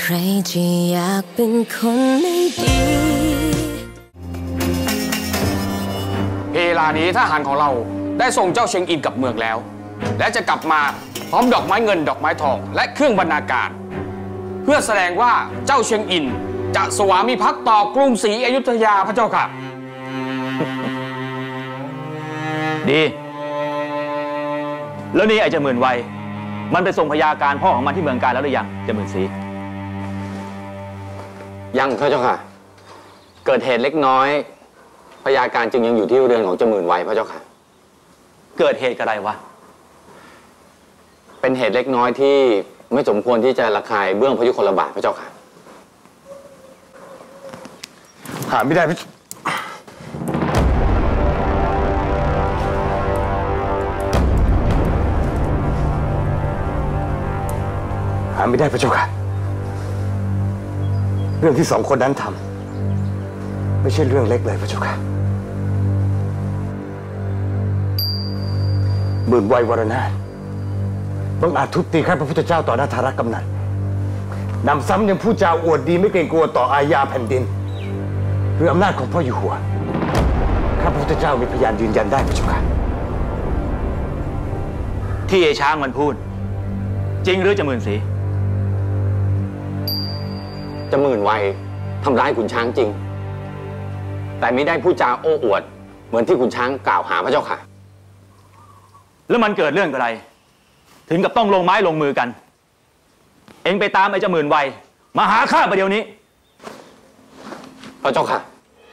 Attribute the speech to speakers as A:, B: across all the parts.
A: ใครจะอยากเป็นคนไม่ดี
B: เวลานี้ทหารของเราได้ส่งเจ้าเชียงอินกลับเมืองแล้วและจะกลับมาพร้อมดอกไม้เงินดอกไม้ทองและเครื่องบรรณาการเพื่อแสดงว่าเจ้าเชียงอินจะสวามิภักดิ์ต่อกรุงศรีอยุธยาพระเจ้าค่ะ
C: ดีแล้วนี่ไอ้เจ้าหมื่นวัยมันไปส่งพยาการพ่อของมันที่เมืองกาญแล้วหรือยังเจ้าหมื่นศรี
D: ยังพระเจ้าค่ะเกิดเหตุเล็กน้อยพยาการจึงยังอยู่ที่เรือนของเจ้าหมื่นวัยพระเจ้าค่ะ
C: เกิดเหตุอะไรวะ
D: เป็นเหตุเล็กน้อยที่ไม่สมควรที่จะระคายเบื้องพระยุคลบาทพระเจ้าค่ะ
E: หาไม่ได้หาไม่ได้พระเจ้าค่ะเรื่องที่สองคนนั้นทำไม่ใช่เรื่องเล็กเลยพระเจ้าค่ะหมื่นวัยวรนาถบังอาจทุบตีข้าพระพุทธเจ้าต่อหน้าธารกำนันนำซ้ำยังพูดจาอวดดีไม่เกรงกลัวต่ออาญาแผ่นดินหรืออำนาจของพ่ออยู่หัวข้าพระพุทธเจ้ามีพยานยืนยันได้พระเจ้าค่ะ
C: ที่ไอ้ช้างมันพูดจริงหรือเจ้าหมื่นศรี
D: เจ้าหมื่นวัยทำร้ายขุนช้างจริงแต่ไม่ได้พูดจาโอ้อวดเหมือนที่ขุนช้างกล่าวหาพระเจ้าค่ะ
C: แล้วมันเกิดเรื่องอะไรถึงกับต้องลงไม้ลงมือกันเอ็งไปตามไอ้เจ้าหมื่นวัยมาหาข้าประเดี๋ยวนี้
D: พระเจ้าค่ะ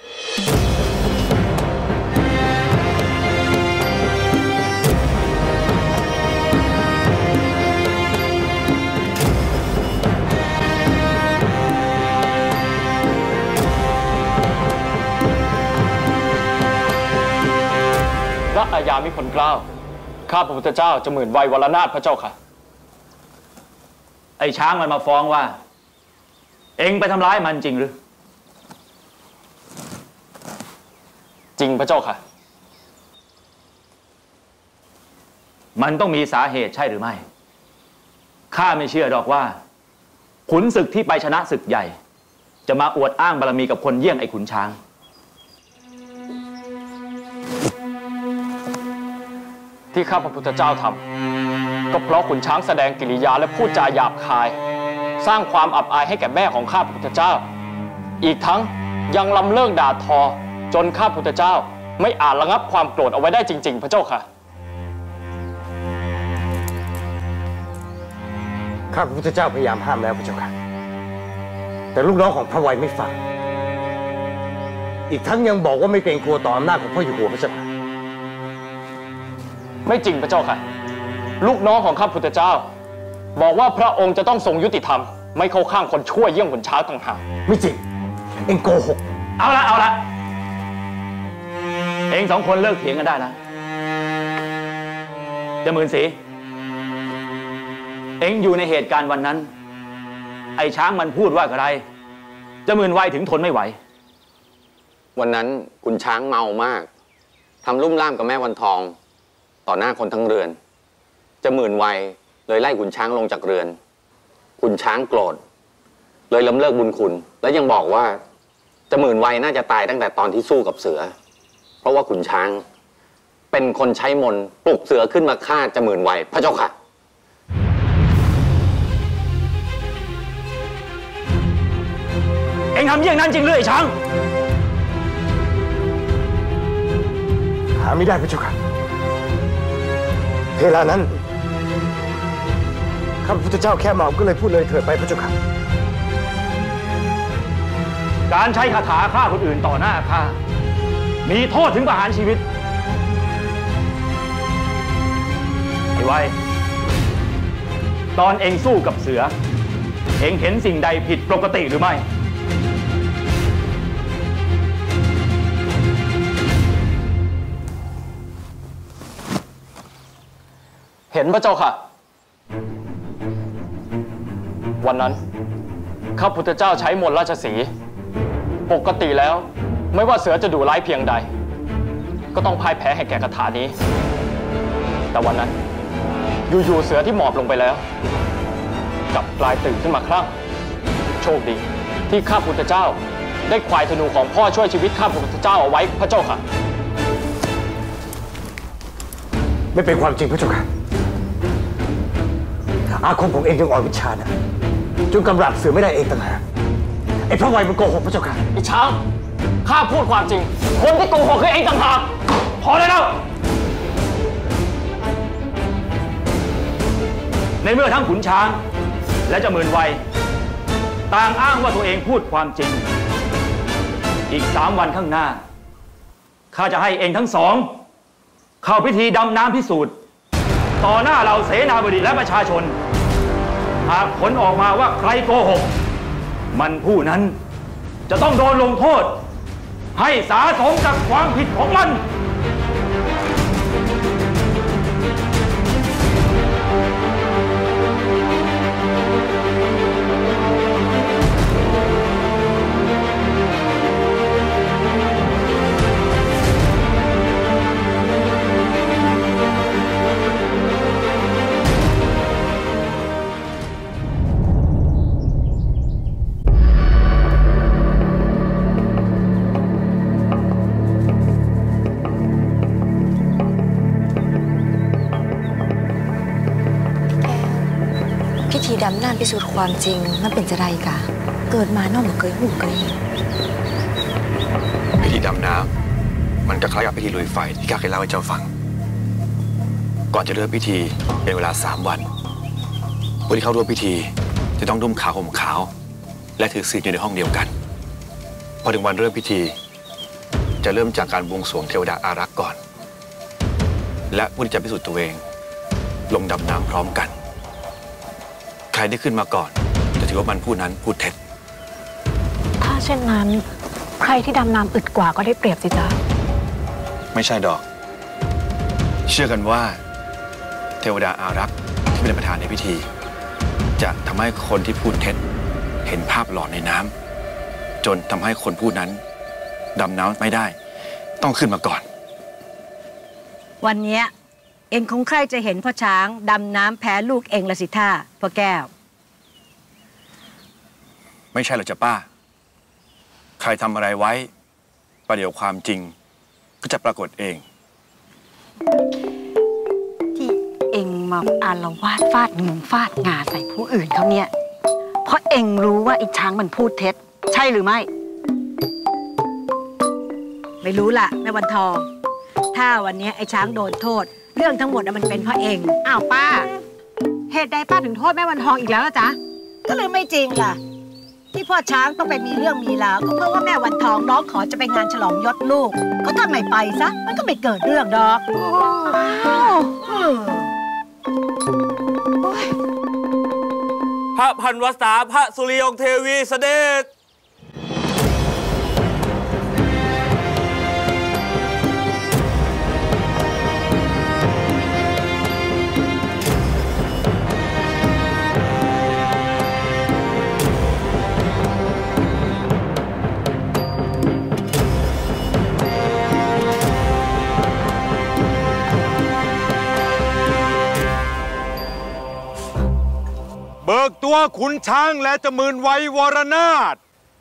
B: พระอาญามิผลเกล้าข้าพระพุทธเจ้าเจ้าหมื่นวัยวรนาถพระเจ้าค่ะ
C: ไอ้ช้างมันมาฟ้องว่าเอ็งไปทำร้ายมันจริงหรือ
B: จริงพระเจ้าค่ะ
C: มันต้องมีสาเหตุใช่หรือไม่ข้าไม่เชื่อหรอกว่าขุนศึกที่ไปชนะศึกใหญ่จะมาอวดอ้างบารมีกับคนเยี่ยงไอ้ขุนช้าง
B: ที่ข้าพระพุทธเจ้าทำก็เพราะขุนช้างแสดงกิริยาและพูดจาหยาบคายสร้างความอับอายให้แก่แม่ของข้าพระพุทธเจ้าอีกทั้งยังลำเลิกด่าทอจนข้าพระพุทธเจ้าไม่อาจระงับความโกรธเอาไว้ได้จริงๆพระเจ้าค่ะ
E: ข้าพระพุทธเจ้าพยายามห้ามแล้วพระเจ้าค่ะแต่ลูกน้องของพระวัยไม่ฟังอีกทั้งยังบอกว่าไม่เกรงกลัวต่ออำนาจของพ่ออยู่หัวพระเจ้าค่ะ
B: ไม่จริงพระเจ้าค่ะลูกน้องของข้าพุทธเจ้าบอกว่าพระองค์จะต้องทรงยุติธรรมไม่เข้าข้างคนชั่วเยี่ยงขุนช้างต่างหาก
E: ไม่จริงเอ็งโกหก
C: เอาละเอ็งสองคนเลิกเถียงกันได้แล้วเจ้าหมื่นศรีเอ็งอยู่ในเหตุการณ์วันนั้นไอ้ช้างมันพูดว่าอะไรเจ้าหมื่นวัยถึงทนไม่ไหว
D: วันนั้นขุนช้างเมามากทำลุ่มล่ามกับแม่วันทองต่อหน้าคนทั้งเรือนเจ้าหมื่นวัยเลยไล่ขุนช้างลงจากเรือนขุนช้างโกรธเลยล้มเลิกบุญคุณและยังบอกว่าเจ้าหมื่นวัยน่าจะตายตั้งแต่ตอนที่สู้กับเสือเพราะว่าขุนช้างเป็นคนใช้มนต์ปลุกเสือขึ้นมาฆ่าเจ้าหมื่นวัยพระเจ้าค่ะ
C: เอ็งทำอย่างนั้นจริงหรือไอ้ช้าง
E: หาไม่ได้พระเจ้าค่ะเวลานั้นข้าพระพุทธเจ้าแค่เมาก็เลยพูดเลยเถิดไปพระเจ้าค่ะ
C: การใช้คาถาฆ่าคนอื่นต่อหน้าข้ามีโทษถึงประหารชีวิตไอ้ไว้ตอนเอ็งสู้กับเสือเอ็งเห็นสิ่งใดผิดปกติหรือไม่
B: เห็นพระเจ้าค่ะวันนั้นข้าพุทธเจ้าใช้มนต์ราชสีห์ปกติแล้วไม่ว่าเสือจะดุร้ายเพียงใดก็ต้องพ่ายแพ้ให้แก่คาถานี้แต่วันนั้นอยู่ๆเสือที่หมอบลงไปแล้วกลับกลายตื่นขึ้นมาคลั่งโชคดีที่ข้าพุทธเจ้าได้ควายธนูของพ่อช่วยชีวิตข้าพุทธเจ้าเอาไว้พระเจ้าค่ะ
E: ไม่เป็นความจริงพระเจ้าค่ะอาคมของเองยังอ่อนวิชานะจนกำราบเสือไม่ได้เองต่างหากไอ้พระวัยมันโกหกพระเจ้าค่ะ
B: ไอ้ช้างข้าพูดความจริงคนที่โกหกคือเองต่างหากพอได้แล้ว
C: ในเมื่อทั้งขุนช้างและเจ้าหมื่นวัยต่างอ้างว่าตัวเองพูดความจริงอีก3 วันข้างหน้าข้าจะให้เองทั้งสองเข้าพิธีดำน้ำพิสูจน์ต่อหน้าเราเสนาบดีและประชาชนหากผลออกมาว่าใครโกหกมันผู้นั้นจะต้องโดนลงโทษให้สาสมกับความผิดของมัน
A: พิธีดำน้ำพิสูจน์ความจริงมันเป็นจะไรกะเกิดมาน้องบ่เคยหูเคยเห็น
F: พิธีดำน้ำมันก็คล้ายกับพิธีลุยไฟที่ข้าเคยเล่าให้เจ้าฟังก่อนจะเริ่มพิธีเป็นเวลา3 วันผู้ที่เข้าร่วมพิธีจะต้องนุ่งขาวห่มขาวและถือศีลอยู่ในห้องเดียวกันพอถึงวันเริ่มพิธีจะเริ่มจากการบวงสรวงเทวดาอารักษ์ก่อนและผู้ที่จะพิสูจน์ตัวเองลงดำน้ำพร้อมกันใครได้ขึ้นมาก่อนจะถือว่ามันผู้นั้นพูดเท็จ
G: ถ้าเช่นนั้นใครที่ดำน้ำอึดกว่าก็ได้เปรียบสิจ๊ะ
F: ไม่ใช่ดอกเชื่อกันว่าเทวดาอารักษ์ที่เป็นประธานในพิธีจะทำให้คนที่พูดเท็จเห็นภาพหลอนในน้ำจนทำให้คนพูดนั้นดำน้ำไม่ได้ต้องขึ้นมาก่อน
H: วันนี้เองคงใครจะเห็นพ่อช้างดำน้ำแพ้ลูกเองละสิท่าพ่อแก้ว
F: ไม่ใช่หรอกจ้ะป้าใครทำอะไรไว้ประเดี๋ยวความจริงก็จะปรากฏเอง
H: ที่เองมาอาละวาดฟาดงงฟาดงาใส่ผู้อื่นเขาเนี่ยเพราะเองรู้ว่าไอ้ช้างมันพูดเท็จใช่หรือไม่ไม่รู้ล่ะแม่วันทองถ้าวันนี้ไอ้ช้างโดนโทษเรื่องทั้งหมดมันเป็นเพราะเอง
G: อ้าวป้าเหตุใดป้าถึงโทษแม่วันทองอีกแล้วล่ะจ๊ะ
H: ก็เลยไม่จริงล่ะที่พ่อช้างต้องไปมีเรื่องมีราวก็เพราะว่าแม่วันทองร้องขอจะไปงานฉลองยศลูกก็ถ้าไม่ไปซะมันก็ไม่เกิดเรื่องดอก
I: พระพันวษาพระสุริยงเทวีเสด็จ
J: เบิกตัวขุนช้างและเจ้าหมื่นวัยวรนาถ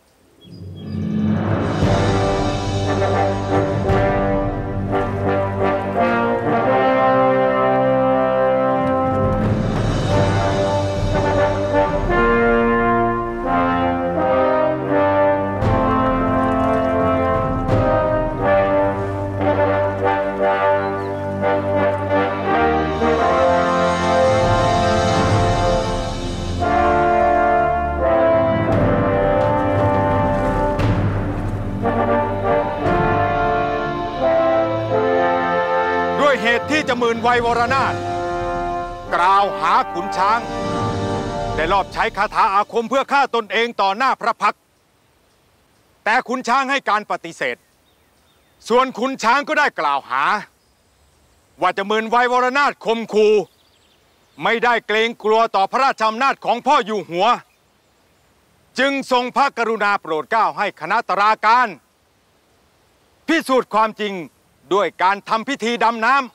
J: ที่จะหมื่นวัยวรนาถกล่าวหาขุนช้างได้ลอบใช้คาถาอาคมเพื่อฆ่าตนเองต่อหน้าพระพักตร์แต่ขุนช้างให้การปฏิเสธส่วนขุนช้างก็ได้กล่าวหาว่าจะหมื่นวัยวรนาถข่มขู่ไม่ได้เกรงกลัวต่อพระราชอำนาจของพ่ออยู่หัวจึงทรงพระกรุณาโปรดเกล้าให้คณะตุลาการพิสูจน์ความจริงด้วยการทำพิธีดำน้ำ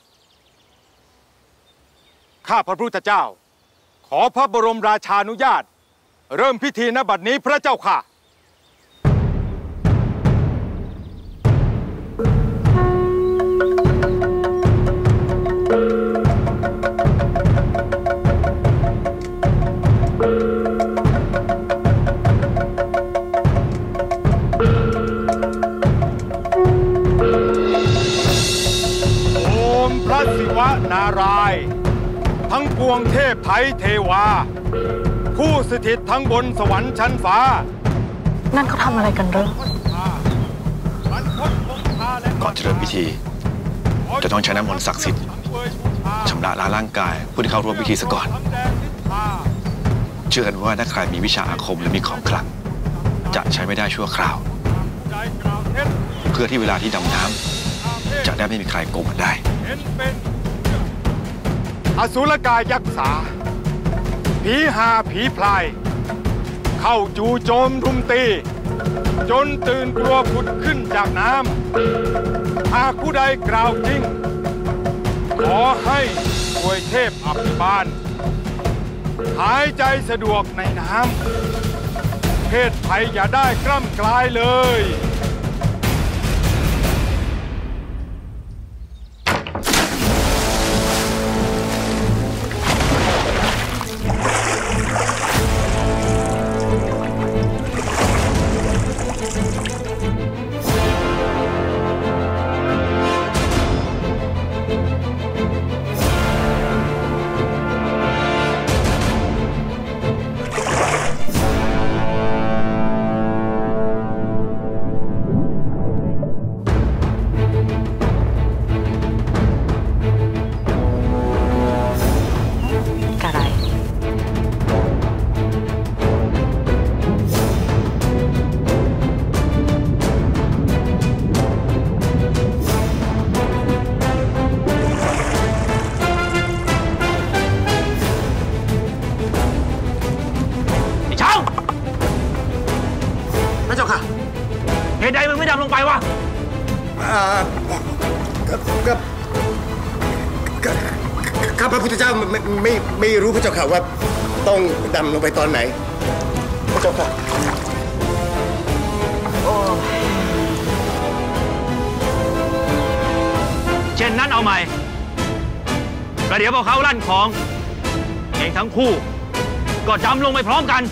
J: ข้าพระพุทธเจ้าขอพระบรมราชานุญาตเริ่มพิธีณบัดนี้พระเจ้าค่ะพระศิวะนารายณ์ทั้งปวงเทพไทยเทวาผู้สถิตทั้งบนสวรรค์ชั้นฟ้า
G: นั่นเขาทำอะไรกันเริ่ม
F: ก่อนจะเริ่มพิธีจะต้องใช้น้ำมนต์ศักดิ์สิทธิ์ชำระล้างร่างกายผู้ที่เข้าร่วมพิธีซะก่อนเชื่อกันว่าถ้าใครมีวิชาอาคมหรือมีของขลังจะใช้ไม่ได้ชั่วคราวเพื่อที่เวลาที่ดำน้ำจะได้ไม่มีใครโกงมันได้
J: อสุรกายยักษ์สาผีหาผีพลายเข้าจู่โจมรุมตีจนตื่นกลัวผุดขึ้นจากน้ำหากผู้ใดกล่าวจริงขอให้อวยเทพอภิบาลหายใจสะดวกในน้ำเพศภัยอย่าได้กล้ำกลายเลย
C: เหตุใดมึงไม่ดำลงไปวะ
E: ข้าพระพุทธเจ้าไม่รู้พระเจ้าค่ะว่าต้องดำลงไปตอนไหนพระเจ้าค่ะ
C: เช่นนั้นเอาใหม่ประเดี๋ยวพอเขาลั่นของเองทั้งคู่ก็ดำลงไปพร้อมกัน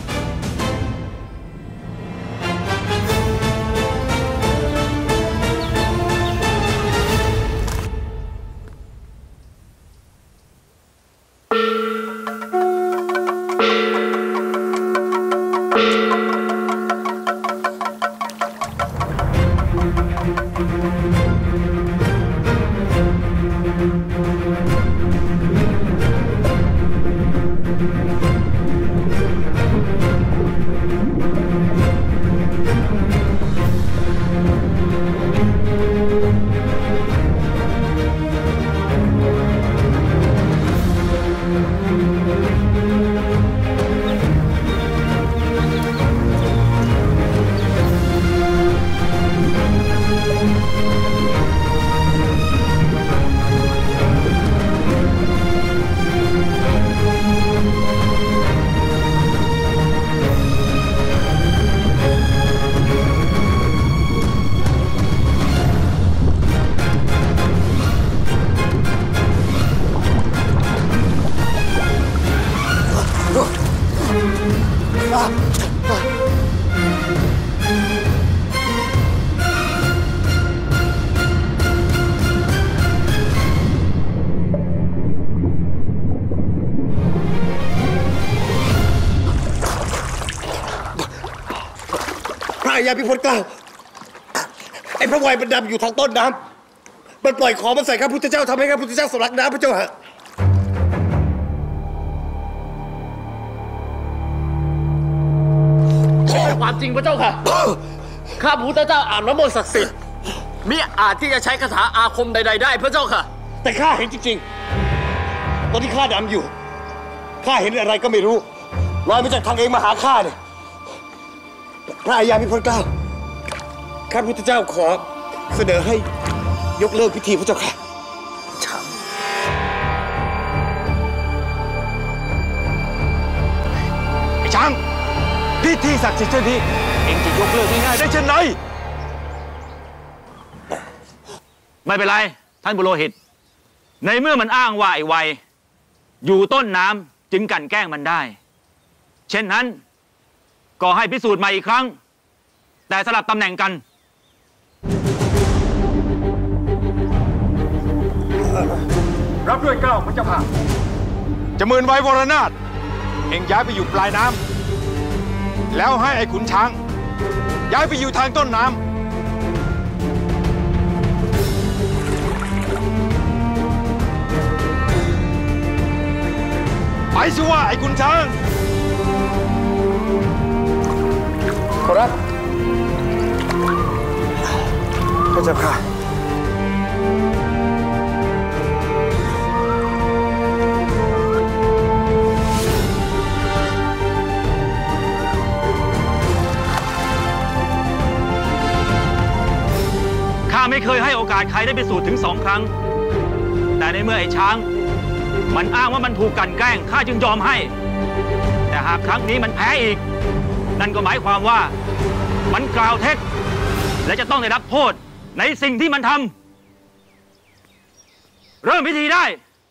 E: อย่าพิพลกล่าวไอ้พระวัยมันดำอยู่ทางต้นน้ำมันปล่อยของมันใส่ข้าพุทธเจ้าทำให้ข้าพุทธเจ้าสำลักน้ำพระเจ้าฮะ
B: ความจริงพระเจ้าค่ะ ข้าพุทธเจ้าอาบน้ำมนต์ศักดิ์สิทธิ์มิอาจที่จะใช้คาถาอาคมใดๆได้พระเจ้าค่ะ
E: แต่ข้าเห็นจริงๆตอนที่ข้าดำอยู่ข้าเห็นอะไรก็ไม่รู้ลอยมาจากทางเองมาหาข้าเนี่ยพระอาญาพิพลเกล้าข้าพุทธเจ้าขอเสนอให้ยกเลิกพิธีพระเจ้าค่ะ
J: ไอ้ช้างพิธีศักดิ์สิทธิ์เช่นนี้เองจะยกเลิกง่ายๆได้เช่นไร
C: ไม่เป็นไรท่านบุโรหิตในเมื่อมันอ้างว่าไอ้ไวอยู่ต้นน้ำจึงกลั่นแกล้งมันได้เช่นนั้นก็ให้พิสูจน์ใหม่อีกครั้งแต่สลับตำแหน่งกัน
J: รับด้วยเกล้าพระเจ้าค่ะจะหมื่นไววรนาถเองย้ายไปอยู่ปลายน้ำแล้วให้ไอ้ขุนช้างย้ายไปอยู่ทางต้นน้ำไปสิว่าไอ้ขุนช้าง
E: ขอรับพระเจ้าค่ะ
C: ข้าไม่เคยให้โอกาสใครได้พิสูจน์ถึง2 ครั้งแต่ในเมื่อไอ้ช้างมันอ้างว่ามันถูกกลั่นแกล้งข้าจึงยอมให้แต่หากครั้งนี้มันแพ้อีกนั่นก็หมายความว่ามันกล่าวเท็จและจะต้องได้รับโทษในสิ่งที่มันทำเริ่มพิธีได้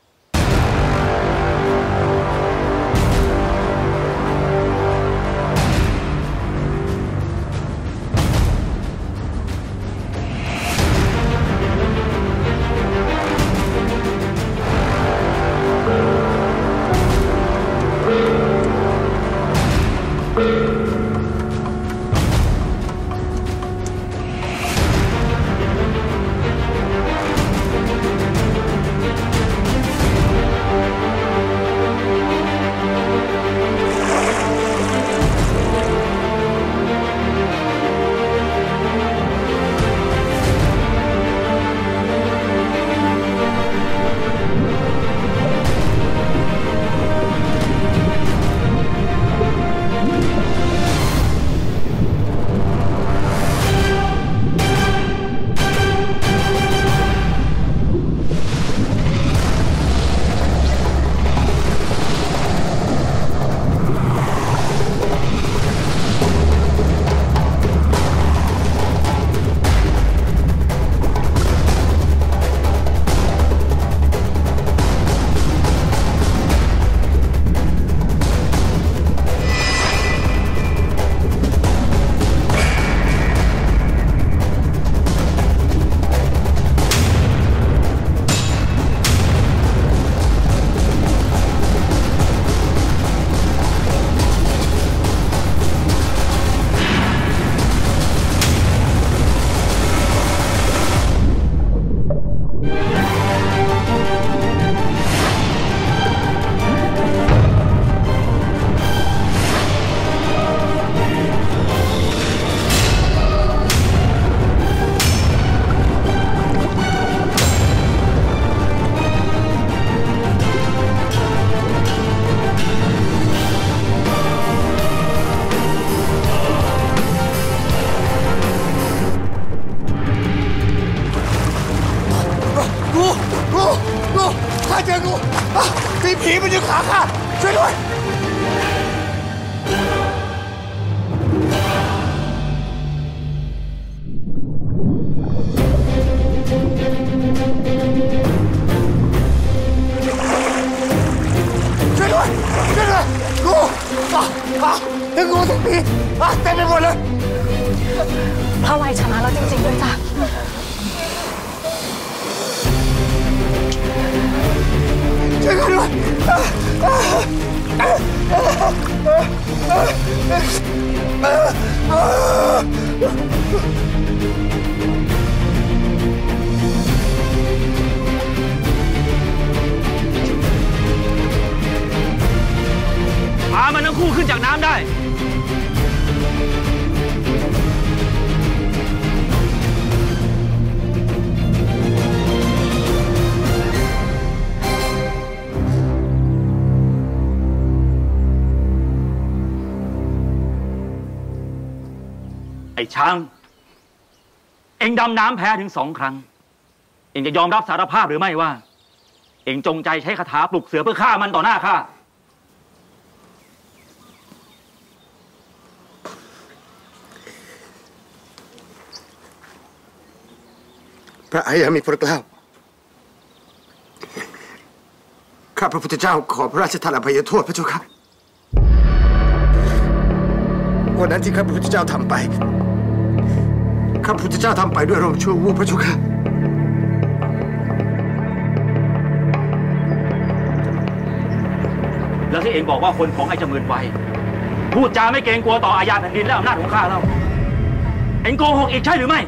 E: ข้าเจองูมีผีมันอยู่ขาข้าช่วยด้วยช่วยด้วยงูงูทุกผีเต็มไปหมดเลย
G: พระไวชนะแล้วจริงๆด้วยจ้ะ
E: ช่วยกันด้วย
C: พามันทั้งคู่ขึ้นจากน้ำได้ไอ้ช้างเอ็งดำน้ำแพ้ถึง2 ครั้งเอ็งจะยอมรับสารภาพหรือไม่ว่าเอ็งจงใจใช้คาถาปลุกเสือเพื่อฆ่ามันต่อหน้าข้า
E: พระอายามีพระเกล้าข้าพระพุทธเจ้าขอพระราชทานอภัยโทษพระเจ้าค่ะวันนั้นที่ข้าพระพุทธเจ้าทำไปข้าพระพุทธเจ้าทำไปด้วยอารมณ์ชั่ววูบพระเจ้าค่ะ
C: แล้วที่เองบอกว่าคนของไอ้เจ้าหมื่นวัยพูดจาไม่เกรงกลัวต่ออาญาแผ่นดินและอำนาจของข้าเราเองโกหกอีกใช่หรือไม่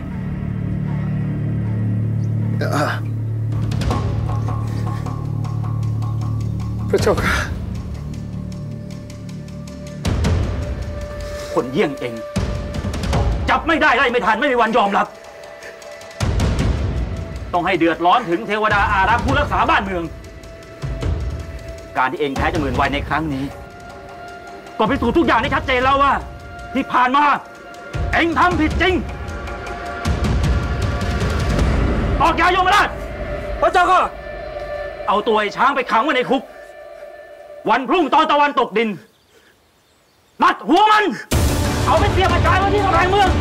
E: พระเจ้าค่ะ
C: คนเยี่ยงเองจับไม่ได้ไล่ไม่ทันไม่มีวันยอมรับต้องให้เดือดร้อนถึงเทวดาอารักษ์ผู้รักษาบ้านเมืองการที่เองแพ้เจ้าหมื่นวัยในครั้งนี้ก็พิสูจน์ทุกอย่างได้ชัดเจนแล้วว่าที่ผ่านมาเองทำผิดจริงออกยายมราชพระเจ้าก็เอาตัวไอ้ช้างไปขังไว้ในคุกวันพรุ่งตอนตะวันตกดินตัดหัวมันเอาไปเสียบประจานไว้ที่กำแพงเมือง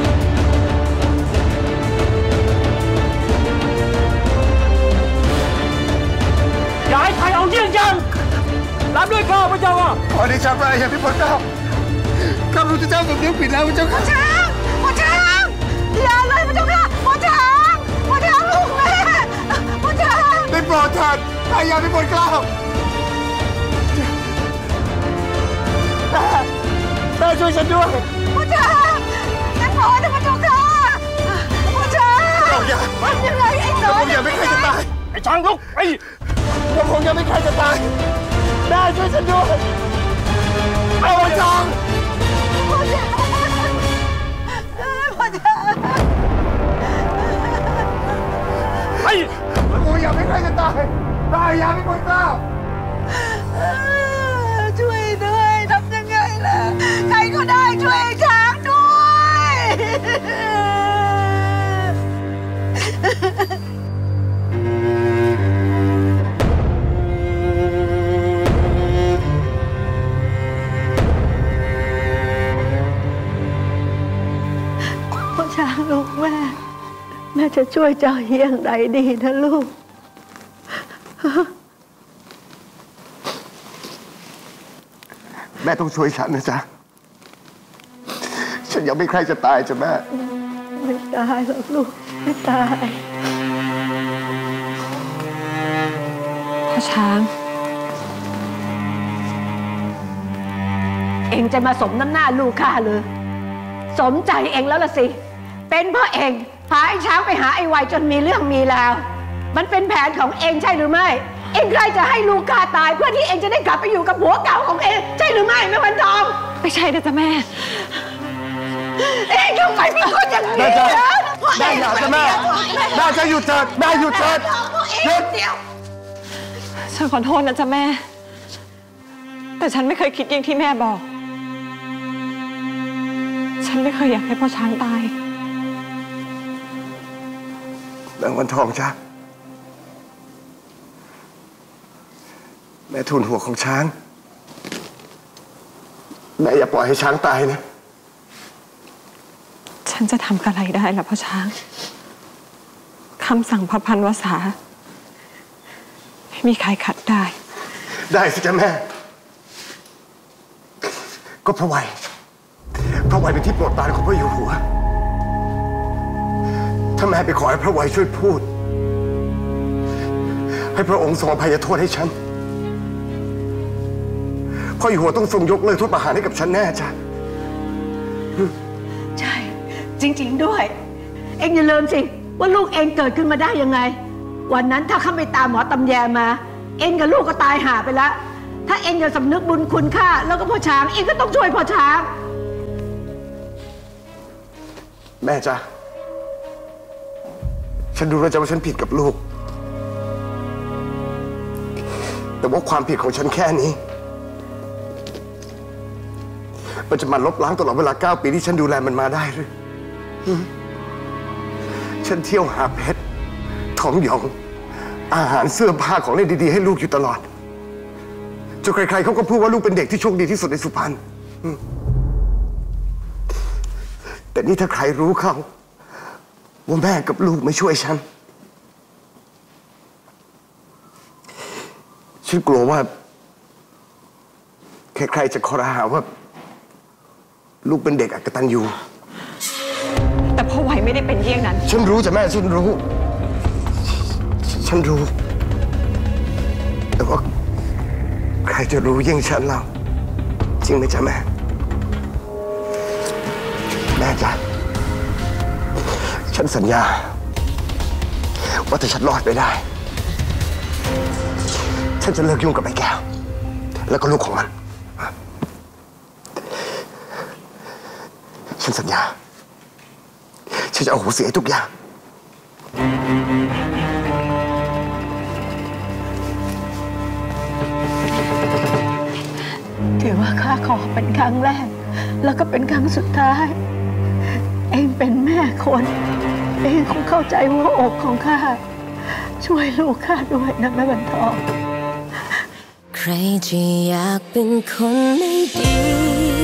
C: อย่าให้ใครเอาเยี่ยงอย่างรับด้วยข้าพระเจ้าค่ะ
E: ขอได้ชาพระอายาพิพลเจ้าข้าพระพุทธเจ้าสำนึกผิดแล้วพระเจ้าค่ะ
H: พ่อช้างอย่าเลยพระเจ้าค่ะพ่อช้างลูกแม่พ่อช้าง
E: ได้โปรดเถิดอายาพิพลเกล้าแม่ช่วยฉันด้วย
H: พ่อช้างนั่นพ่อนะพระเจ้าค่ะพ่อช้างยังไงไอ้น้อย
E: อย่าไม่ใครจะตาย
C: ไอ้ช้างลุกไอ้
E: ผมคงยังไม่ใครจะตายแม่ช่วยฉันด้วยเอาไว้จอง
H: พ่อช้าง
E: ไอ้กูอย่าไม่ใครจะตายตายอย่าไม่ควรกล้า
H: ช่วยด้วยทำยังไงล่ะใครก็ได้ช่วยช้างด้วยพ่อช้างลูกแม่จะช่วยเจ้าเฮียงใดดีนะลูก
E: แม่ต้องช่วยฉันนะจ๊ะฉันยังไม่ใครจะตายจ้ะแม่
H: ไม่ตายหรอกลูกไม่ตาย
G: พ่อช้าง
H: เอ็งจะมาสมน้ำหน้าลูกข้าเลยสมใจเอ็งแล้วล่ะสิเป็นเพราะเอ็งพาไอ้ช้างไปหาไอ้วัยจนมีเรื่องมีราวมันเป็นแผนของเอ็งใช่หรือไม่เอ็งใครจะให้ลูกข้าตายเพื่อที่เอ็งจะได้กลับไปอยู่กับผัวเก่าของเอ็งใช่หรือไม่แม่วันทอง
G: ไม่ใช่นะจ๊ะแม่
H: เอ็งทำไมเป็นคนอย่างนี้
E: แม่อย่าจะแม่จะหยุดเถิดแม่หยุดเถิดหยุด
G: ฉันขอโทษนะจ๊ะแม่แต่ฉันไม่เคยคิดอย่างที่แม่บอกฉันไม่เคยอยากให้พ่อช้างตาย
E: แม่วันทองจ้ะแม่ทูลหัวของช้างแม่อย่าปล่อยให้ช้างตายนะ
G: ฉันจะทำอะไรได้ล่ะพ่อช้างคำสั่งพระพันวษาไม่มีใครขัดได้
E: สิจ้ะแม่ก็พระวัยเป็นที่โปรดปรานของพระอยู่หัวถ้าแม่ไปขอให้พระวัยช่วยพูดให้พระองค์ทรงอภัยโทษให้ฉันพ่ออยู่หัวต้องทรงยกเลิกโทษประหารให้กับฉันแน่จ้ะ
H: ใช่จริงๆด้วยเอ็งอย่าลืมสิว่าลูกเอ็งเกิดขึ้นมาได้ยังไงวันนั้นถ้าข้าไม่ตามหมอตำแยมาเอ็งกับลูกก็ตายห่าไปแล้วถ้าเอ็งจะสำนึกบุญคุณข้าแล้วก็พ่อช้างเอ็งก็ต้องช่วยพ่อช้าง
E: แม่จ้ะฉันรู้แล้วจ้ะว่าฉันผิดกับลูกแต่ว่าความผิดของฉันแค่นี้มันจะมาลบล้างตลอดเวลา9 ปีที่ฉันดูแลมันมาได้หรือฉันเที่ยวหาเพชรทองหยองอาหารเสื้อผ้าของเล่นดีๆให้ลูกอยู่ตลอดจนใครๆเขาก็พูดว่าลูกเป็นเด็กที่โชคดีที่สุดในสุพรรณแต่นี่ถ้าใครรู้เขาว่าแม่กับลูกไม่ช่วยฉันกลัวว่าใครๆจะคอรหาว่าลูกเป็นเด็กอกตัญญู
G: แต่พ่อไหวไม่ได้เป็นเยี่ยงนั้น
E: ฉันรู้จ้ะแม่ฉันรู้แต่ว่าใครจะรู้ยิ่งฉันเราจริงไหมจ๊ะแม่จ๊ะฉันสัญญาว่าถ้าฉันรอดไปได้ฉันจะเลิกยุ่งกับไอ้แก้วแล้วก็ลูกของมันฉันสัญญาฉันจะเอาหัวเสียทุกอย่าง
H: ถือว่าข้าขอเป็นครั้งแรกแล้วก็เป็นครั้งสุดท้ายเองเป็นแม่คนเองคงเข้าใจหัวอกของข้าช่วยลูกข้าด้วยนะแม่วันทอง
K: ใครจะอยากเป็นคนไม่ดี